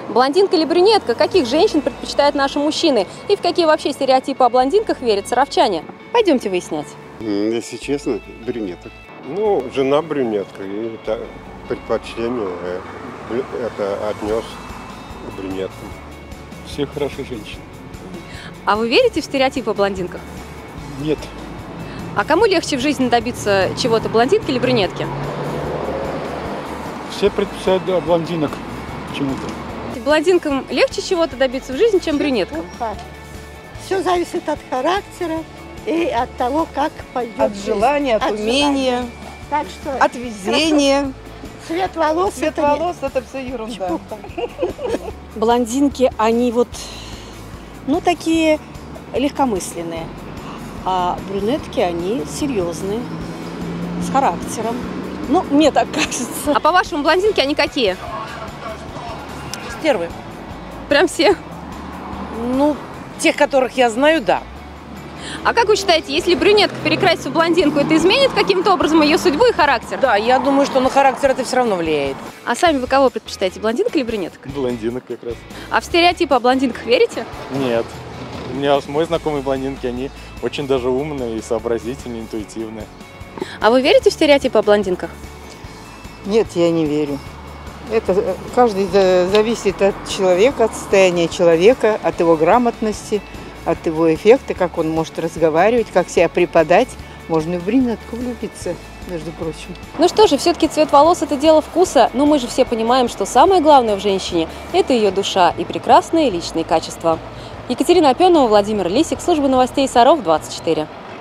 Блондинка или брюнетка? Каких женщин предпочитают наши мужчины? И в какие вообще стереотипы о блондинках верят саровчане? Пойдемте выяснять. Если честно, брюнеток. Ну, жена брюнетка, и это предпочтение это отнес к брюнеткам. Все хорошие женщины. А вы верите в стереотипы о блондинках? Нет. А кому легче в жизни добиться чего-то, блондинки или брюнетки? Все предпочитают блондинок почему-то. Блондинкам легче чего-то добиться в жизни, чем брюнеткам? Все зависит от характера и от того, как пойдет От жизнь. желания, от умения, Так что от везения. цвет волос, Цвет волос – это все ерунда. Блондинки, они вот, ну, такие легкомысленные, а брюнетки, они серьезные, с характером. Ну, мне так кажется. А по-вашему, блондинки, они какие? Стервы. Прям все. Ну, тех, которых я знаю, да. А как вы считаете, если брюнетка перекрасится в блондинку, это изменит каким-то образом ее судьбу и характер? Да, я думаю, что на характер это все равно влияет. А сами вы кого предпочитаете, блондинка или брюнетка? Блондинок как раз. А в стереотипы о блондинках верите? Нет. У меня мой знакомый блондинки, они очень даже умные и сообразительные, интуитивные. А вы верите в стереотипы о блондинках? Нет, я не верю. Это каждый зависит от человека, от состояния человека, от его грамотности, от его эффекта, как он может разговаривать, как себя преподать. Можно и в брюнетку влюбиться, между прочим. Ну что же, все-таки цвет волос – это дело вкуса, но мы же все понимаем, что самое главное в женщине – это ее душа и прекрасные личные качества. Екатерина Опенова, Владимир Лисик, служба новостей Саров 24.